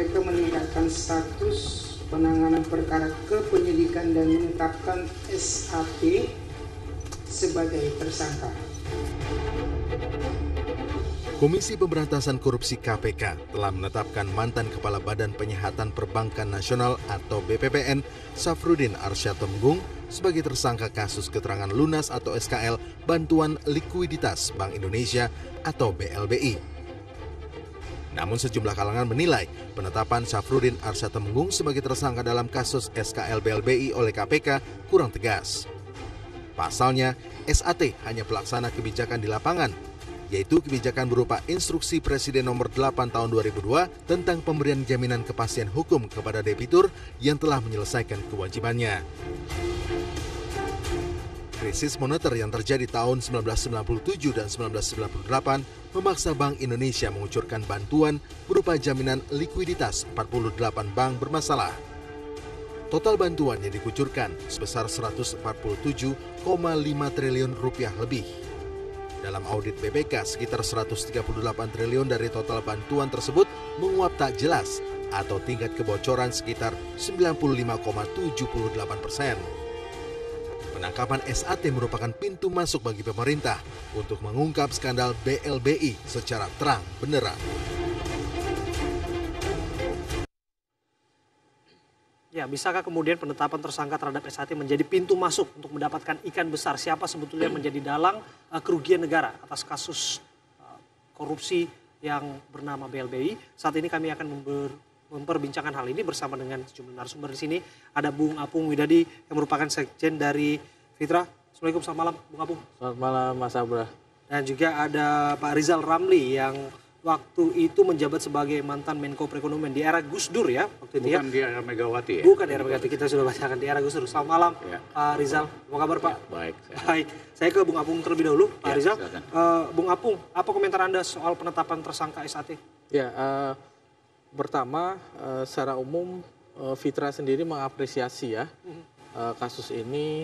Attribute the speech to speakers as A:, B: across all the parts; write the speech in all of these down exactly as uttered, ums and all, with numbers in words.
A: K meningkatkan status penanganan perkara kepenyidikan dan menetapkan S A T sebagai tersangka.
B: Komisi Pemberantasan Korupsi K P K telah menetapkan mantan Kepala Badan Penyihatan Perbankan Nasional atau B P P N, Safrudin Arsyad Temenggung, sebagai tersangka kasus keterangan lunas atau S K L Bantuan Likuiditas Bank Indonesia atau B L B I. Namun sejumlah kalangan menilai penetapan Safrudin Arsyad Temenggung sebagai tersangka dalam kasus S K L B L B I oleh K P K kurang tegas. Pasalnya, S A T hanya pelaksana kebijakan di lapangan, yaitu kebijakan berupa Instruksi Presiden Nomor delapan Tahun dua ribu dua tentang pemberian jaminan kepastian hukum kepada debitur yang telah menyelesaikan kewajibannya. Krisis moneter yang terjadi tahun seribu sembilan ratus sembilan puluh tujuh dan seribu sembilan ratus sembilan puluh delapan memaksa Bank Indonesia mengucurkan bantuan berupa jaminan likuiditas empat puluh delapan bank bermasalah. Total bantuan yang dikucurkan sebesar seratus empat puluh tujuh koma lima triliun rupiah lebih. Dalam audit B P K, sekitar seratus tiga puluh delapan triliun dari total bantuan tersebut menguap tak jelas atau tingkat kebocoran sekitar sembilan puluh lima koma tujuh delapan persen. Penangkapan S A T merupakan pintu masuk bagi pemerintah untuk mengungkap skandal B L B I secara terang benderang.
C: Ya, bisakah kemudian penetapan tersangka terhadap S A T menjadi pintu masuk untuk mendapatkan ikan besar? Siapa sebetulnya menjadi dalang uh, kerugian negara atas kasus uh, korupsi yang bernama B L B I? Saat ini kami akan member, memperbincangkan hal ini bersama dengan sejumlah narasumber di sini. Ada Bung Apung Widadi yang merupakan sekjen dari Fitra. Assalamualaikum, selamat malam Bung Apung.
D: Selamat malam Mas Abra.
C: Dan juga ada Pak Rizal Ramli yang waktu itu menjabat sebagai mantan Menko Perekonomian di era Gus Dur ya. Waktu itu
E: Bukan
C: ya.
E: di era Megawati ya?
C: Bukan di era Megawati, kita sudah bacakan di era Gus Dur. Selamat malam
E: Ya.
C: Pak Rizal, apa kabar Pak?
E: Ya, baik. Sehat.
C: Baik, saya ke Bung Apung terlebih dahulu Pak
E: Ya,
C: Rizal. Uh, Bung Apung, apa komentar Anda soal penetapan tersangka S A T?
D: Ya, uh, pertama uh, secara umum uh, Fitra sendiri mengapresiasi ya mm-hmm. uh, kasus ini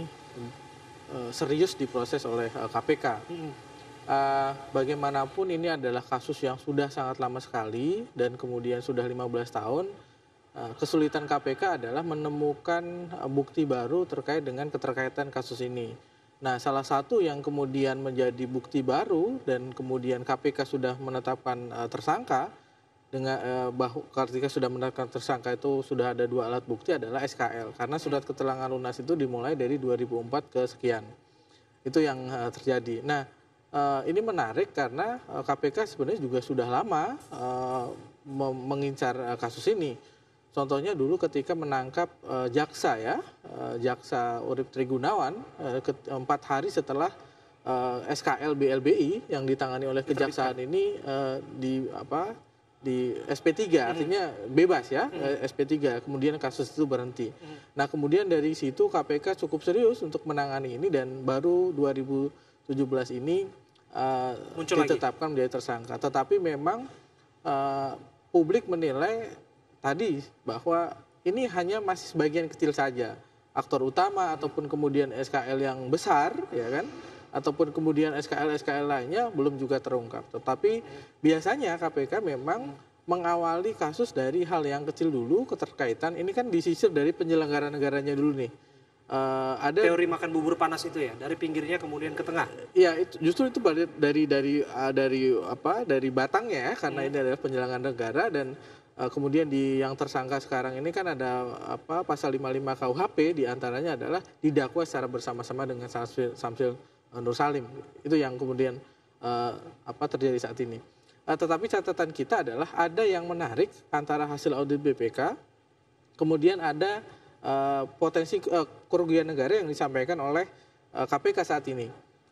D: uh, serius diproses oleh uh, K P K. Mm-hmm. Uh, bagaimanapun ini adalah kasus yang sudah sangat lama sekali dan kemudian sudah lima belas tahun. Uh, kesulitan K P K adalah menemukan uh, bukti baru terkait dengan keterkaitan kasus ini. Nah, salah satu yang kemudian menjadi bukti baru dan kemudian K P K sudah menetapkan uh, tersangka dengan uh, bahwa ketika sudah menetapkan tersangka itu sudah ada dua alat bukti adalah S K L karena surat keterangan lunas itu dimulai dari dua ribu empat ke sekian. Itu yang uh, terjadi. Nah, Uh, ini menarik karena uh, K P K sebenarnya juga sudah lama uh, mengincar uh, kasus ini. Contohnya dulu ketika menangkap uh, jaksa ya, uh, jaksa Urip Trigunawan uh, ke, empat hari setelah uh, S K L B L B I yang ditangani oleh kejaksaan ini uh, di apa di S P tiga, artinya bebas ya, hmm. S P tiga. Kemudian kasus itu berhenti. Hmm. Nah kemudian dari situ K P K cukup serius untuk menangani ini dan baru dua ribu tujuh belas ini uh, ditetapkan menjadi tersangka. Tetapi memang uh, publik menilai tadi bahwa ini hanya masih sebagian kecil saja. Aktor utama ataupun kemudian S K L yang besar, ya kan? Ataupun kemudian S K L-S K L lainnya belum juga terungkap. Tetapi biasanya K P K memang mengawali kasus dari hal yang kecil dulu, keterkaitan. Ini kan disisir dari penyelenggara negaranya dulu nih. Uh, ada
C: teori makan bubur panas itu ya, dari pinggirnya kemudian ke tengah.
D: Iya, itu justru itu dari dari uh, dari apa? Dari batangnya ya, karena hmm. ini adalah penyelenggara negara dan uh, kemudian di yang tersangka sekarang ini kan ada apa? Pasal lima puluh lima K U H P diantaranya adalah didakwa secara bersama-sama dengan Samsil, Samsil uh, Nur Salim. Itu yang kemudian uh, apa terjadi saat ini. Uh, tetapi catatan kita adalah ada yang menarik antara hasil audit B P K, kemudian ada Uh, potensi uh, kerugian negara yang disampaikan oleh uh, K P K saat ini.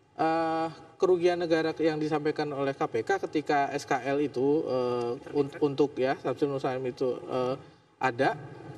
D: Uh, kerugian negara yang disampaikan oleh K P K ketika S K L itu uh, un- untuk ya Samsul Nur Salim itu uh, ada,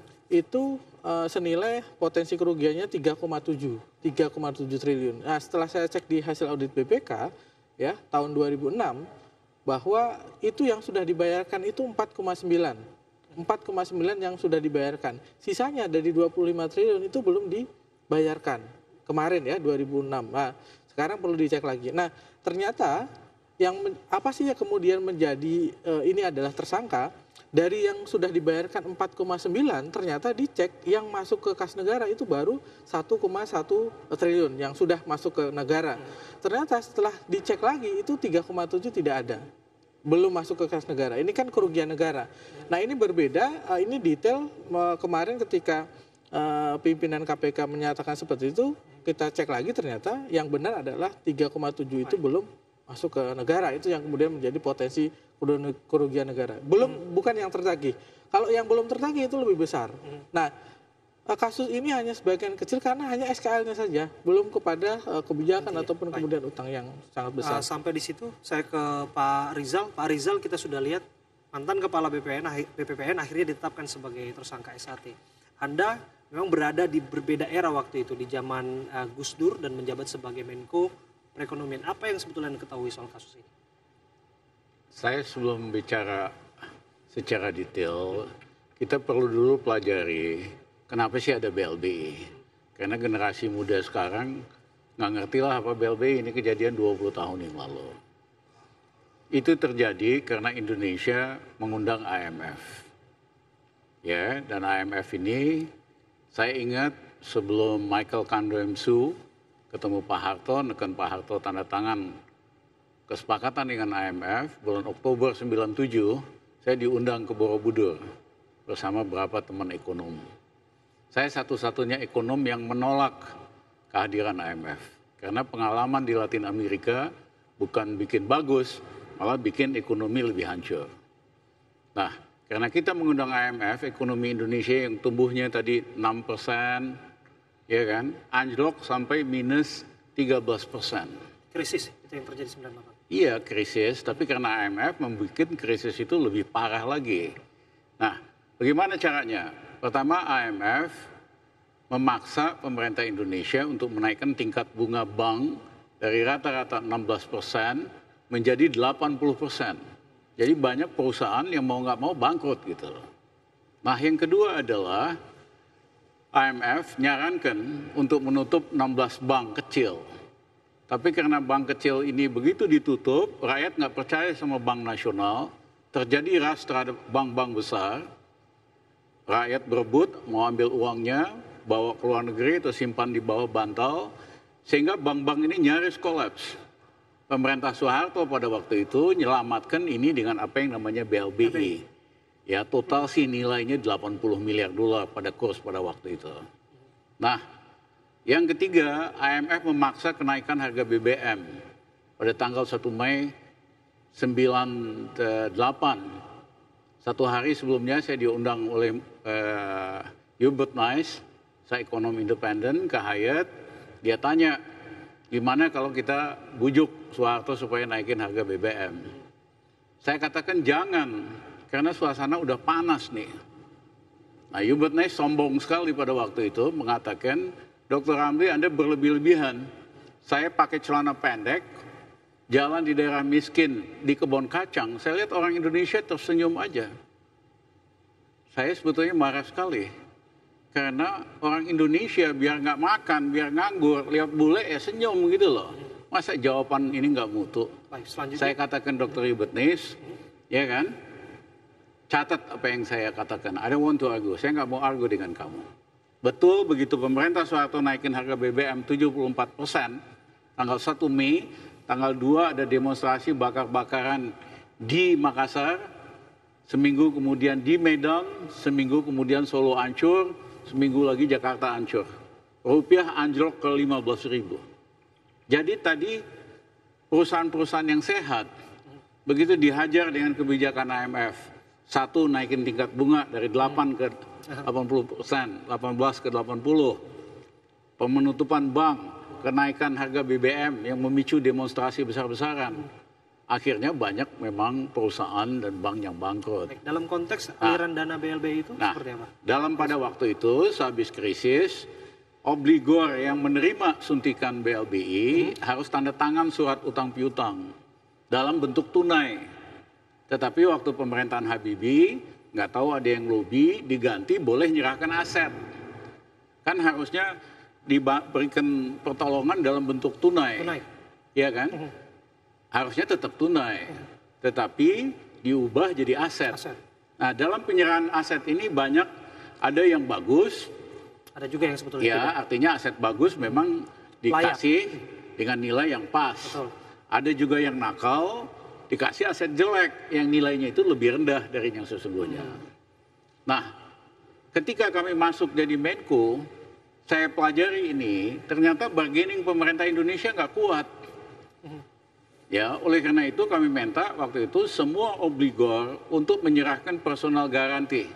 D: itu uh, senilai potensi kerugiannya tiga koma tujuh triliun. Nah, setelah saya cek di hasil audit B P K ya tahun dua ribu enam bahwa itu yang sudah dibayarkan itu empat koma sembilan. empat koma sembilan yang sudah dibayarkan. Sisanya dari dua puluh lima triliun itu belum dibayarkan. Kemarin ya dua ribu enam. Nah, sekarang perlu dicek lagi. Nah, ternyata yang men, apa sih yang kemudian menjadi uh, ini adalah tersangka dari yang sudah dibayarkan empat koma sembilan ternyata dicek yang masuk ke kas negara itu baru satu koma satu triliun yang sudah masuk ke negara. Ternyata setelah dicek lagi itu tiga koma tujuh tidak ada. Belum masuk ke kas negara. Ini kan kerugian negara. Nah, ini berbeda, uh, ini detail uh, kemarin ketika uh, pimpinan K P K menyatakan seperti itu, kita cek lagi ternyata yang benar adalah tiga koma tujuh itu belum masuk ke negara. Itu yang kemudian menjadi potensi kerugian negara. Belum, hmm. bukan yang tertagih. Kalau yang belum tertagih itu lebih besar. Hmm. Nah, kasus ini hanya sebagian kecil karena hanya S K L-nya saja, belum kepada uh, kebijakan Nanti, ataupun baik. kemudian utang yang sangat besar. Uh,
C: sampai di situ saya ke Pak Rizal. Pak Rizal, kita sudah lihat mantan kepala B P N, B P P N akhirnya ditetapkan sebagai tersangka S A T. Anda memang berada di berbeda era waktu itu, di zaman uh, Gus Dur dan menjabat sebagai Menko Perekonomian. Apa yang sebetulnya Anda ketahui soal kasus ini?
E: Saya sebelum bicara secara detail, kita perlu dulu pelajari kenapa sih ada B L B I. Karena generasi muda sekarang nggak ngerti lah apa B L B I, ini kejadian dua puluh tahun yang lalu. Itu terjadi karena Indonesia mengundang I M F. Ya, dan I M F ini saya ingat sebelum Michael Kandremsu ketemu Pak Harto, neken Pak Harto tanda tangan kesepakatan dengan I M F, bulan Oktober sembilan puluh tujuh, saya diundang ke Borobudur bersama beberapa teman ekonom. Saya satu-satunya ekonom yang menolak kehadiran I M F. Karena pengalaman di Latin Amerika bukan bikin bagus, malah bikin ekonomi lebih hancur. Nah, karena kita mengundang I M F, ekonomi Indonesia yang tumbuhnya tadi enam persen, ya kan, anjlok sampai minus tiga belas persen.
C: Krisis itu yang terjadi sembilan puluh delapan.
E: Iya, krisis, tapi karena I M F membuat krisis itu lebih parah lagi. Nah, bagaimana caranya? Pertama, I M F memaksa pemerintah Indonesia untuk menaikkan tingkat bunga bank dari rata-rata enam belas persen menjadi delapan puluh persen. Jadi banyak perusahaan yang mau nggak mau bangkrut gitu. Nah, yang kedua adalah I M F nyarankan untuk menutup enam belas bank kecil. Tapi karena bank kecil ini begitu ditutup, rakyat nggak percaya sama bank nasional, terjadi ras terhadap bank-bank besar, rakyat berebut, mau ambil uangnya, bawa ke luar negeri atau simpan di bawah bantal, sehingga bank-bank ini nyaris kolaps. Pemerintah Soeharto pada waktu itu menyelamatkan ini dengan apa yang namanya B L B I. Ya, total sih nilainya delapan puluh miliar dolar pada kurs pada waktu itu. Nah, yang ketiga, I M F memaksa kenaikan harga B B M pada tanggal satu Mei sembilan puluh delapan. Satu hari sebelumnya saya diundang oleh uh, Hubert Nice, saya ekonom independen, ke Hyatt. Dia tanya, gimana kalau kita bujuk Soeharto supaya naikin harga B B M? Saya katakan jangan, karena suasana udah panas nih. Nah, Hubert Nice sombong sekali pada waktu itu mengatakan, Doktor Ramli, Anda berlebih-lebihan. Saya pakai celana pendek, jalan di daerah miskin, di kebun kacang. Saya lihat orang Indonesia tersenyum aja. Saya sebetulnya marah sekali. Karena orang Indonesia biar nggak makan, biar nganggur, lihat bule ya senyum gitu loh. Masa jawaban ini nggak mutu? Saya katakan Doktor Hubert Nice, ya kan? Catat apa yang saya katakan. I don't want to argue. Saya nggak mau argue dengan kamu. Betul, begitu pemerintah Soeharto naikin harga B B M tujuh puluh empat persen, tanggal satu Mei, tanggal dua ada demonstrasi bakar-bakaran di Makassar, seminggu kemudian di Medan, seminggu kemudian Solo hancur, seminggu lagi Jakarta hancur. Rupiah anjlok ke lima belas ribu. Jadi tadi perusahaan-perusahaan yang sehat, begitu dihajar dengan kebijakan I M F, satu naikin tingkat bunga dari delapan ke delapan puluh persen, delapan belas ke delapan puluh. Pemenutupan bank, kenaikan harga B B M yang memicu demonstrasi besar-besaran. Akhirnya banyak memang perusahaan dan bank yang bangkrut.
C: Dalam konteks aliran nah, dana B L B I itu
E: nah,
C: seperti apa?
E: Dalam pada waktu itu, sehabis krisis, obligor yang menerima suntikan B L B I hmm. harus tanda tangan surat utang piutang dalam bentuk tunai. Tetapi waktu pemerintahan Habibie, nggak tahu ada yang lobby, diganti boleh menyerahkan aset. Kan harusnya diberikan pertolongan dalam bentuk tunai. Tunai. Ya kan? Uh-huh. harusnya tetap tunai, tetapi diubah jadi aset.
C: Aset.
E: Nah, dalam penyerahan aset ini banyak, ada yang bagus,
C: Ada juga yang sebetulnya
E: ya
C: tidak.
E: artinya aset bagus memang dikasih dengan nilai yang pas.
C: Betul.
E: Ada juga yang nakal, dikasih aset jelek yang nilainya itu lebih rendah dari yang sesungguhnya. Nah, ketika kami masuk jadi Menko, saya pelajari ini, ternyata bargaining pemerintah Indonesia nggak kuat. Ya, oleh karena itu kami minta waktu itu semua obligor untuk menyerahkan personal garanti.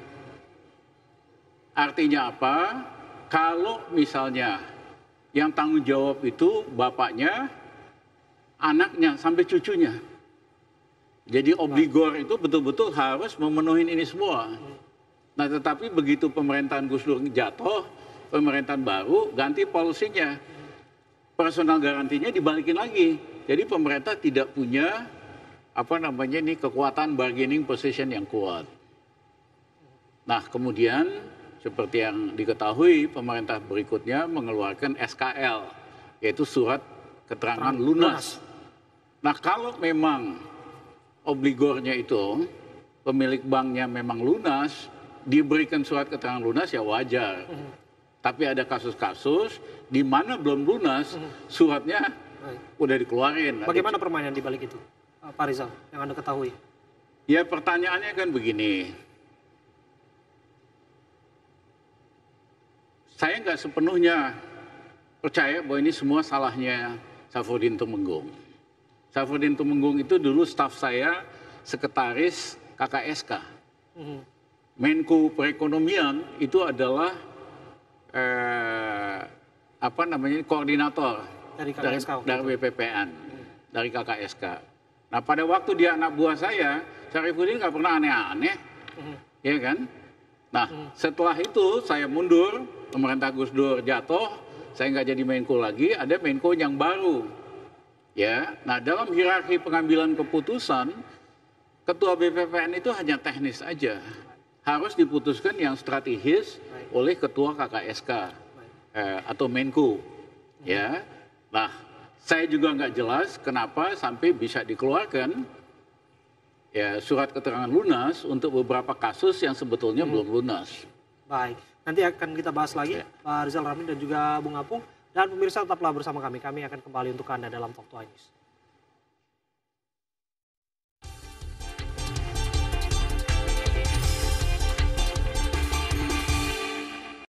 E: Artinya apa? Kalau misalnya yang tanggung jawab itu bapaknya, anaknya, sampai cucunya. Jadi obligor itu betul-betul harus memenuhi ini semua. Nah, tetapi begitu pemerintahan Gus Dur jatuh, pemerintahan baru ganti polisinya. Personal garantinya dibalikin lagi. Jadi pemerintah tidak punya apa namanya ini kekuatan bargaining position yang kuat. Nah, kemudian seperti yang diketahui pemerintah berikutnya mengeluarkan S K L, yaitu surat keterangan lunas. Nah, kalau memang obligornya itu pemilik banknya memang lunas, diberikan surat keterangan lunas ya wajar. Mm-hmm. Tapi ada kasus-kasus di mana belum lunas, mm-hmm. suratnya Baik. udah dikeluarin.
C: Bagaimana permainan di balik itu, Pak Rizal, yang Anda ketahui?
E: Ya pertanyaannya kan begini, saya nggak sepenuhnya percaya bahwa ini semua salahnya Safruddin Tumenggung. Safruddin Tumenggung itu dulu staf saya, sekretaris K K S K. Mm-hmm. Menko Perekonomian itu adalah eh, apa namanya koordinator
C: dari,
E: dari, dari B P P N, hmm. dari K K S K. Nah, pada waktu dia anak buah saya, Syarifuddin nggak pernah aneh-aneh, hmm. ya kan? Nah, hmm. setelah itu saya mundur, pemerintah Gus Dur jatuh, saya nggak jadi Menko lagi, ada Menko yang baru. Ya, nah dalam hierarki pengambilan keputusan, ketua B P P N itu hanya teknis aja. Harus diputuskan yang strategis Baik. oleh ketua K K S K eh, atau Menko. Hmm. Ya, nah saya juga nggak jelas kenapa sampai bisa dikeluarkan ya surat keterangan lunas untuk beberapa kasus yang sebetulnya hmm. belum lunas.
C: Baik, nanti akan kita bahas lagi ya. Pak Rizal Ramli dan juga Bung Apung. Dan pemirsa tetaplah bersama kami, kami akan kembali untuk Anda dalam Talk to iNews.